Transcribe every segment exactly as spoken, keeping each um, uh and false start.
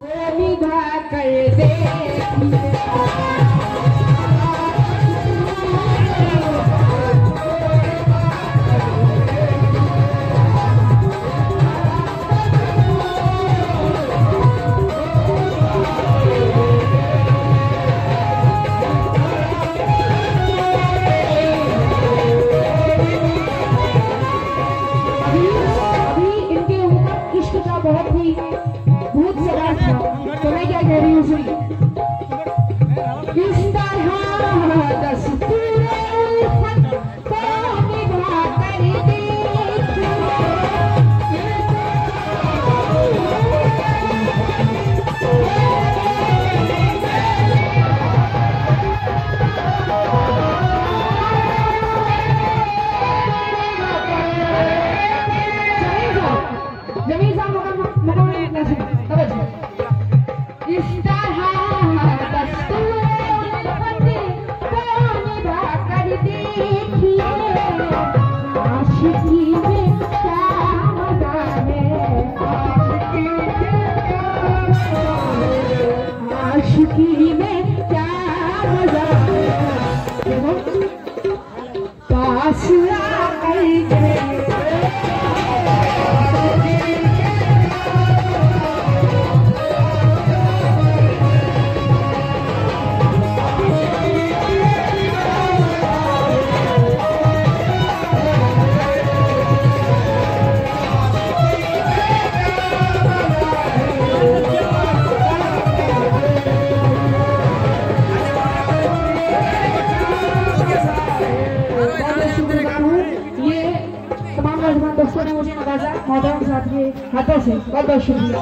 निभा कर दे हाथों से बहुत बहुत शुक्रिया।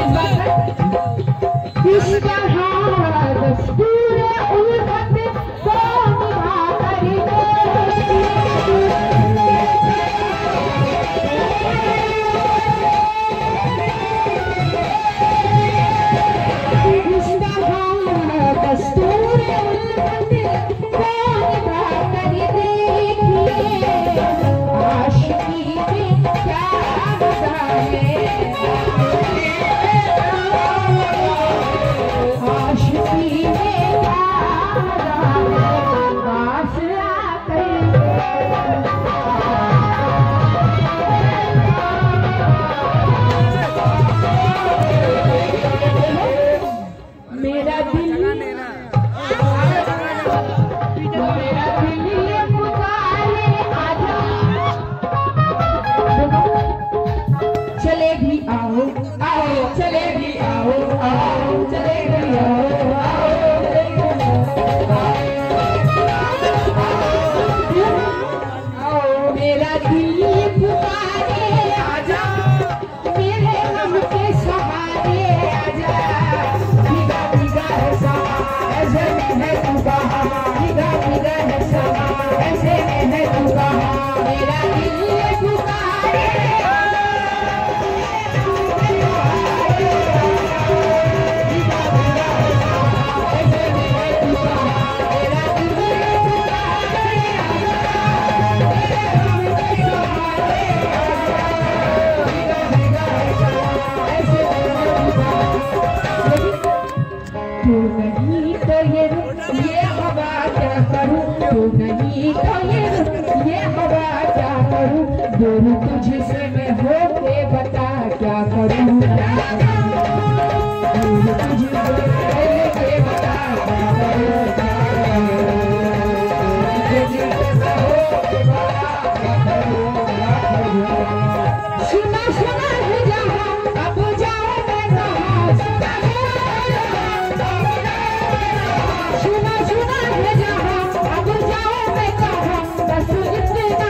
तुझसे मैं होके बता क्या करूं, तुझसे बता क्या करूं। सुना सुना है जहां अब जाओ मैं कहां, सुना सुना है जहां अब जाओ मैं कहां, बस इतना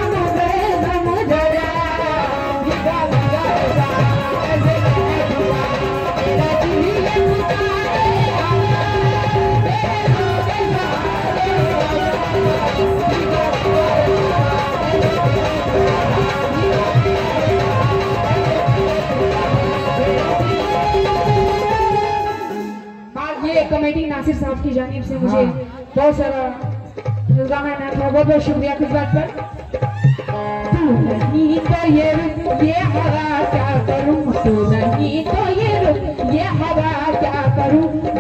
कमेटी नासिर साहब की जानिब से मुझे बहुत सारा बहुत बहुत शुक्रिया इस बात पर। नहीं तो ये रुख ये हवा क्या करूं, तू नहीं तो ये रुख ये हवा क्या करूं।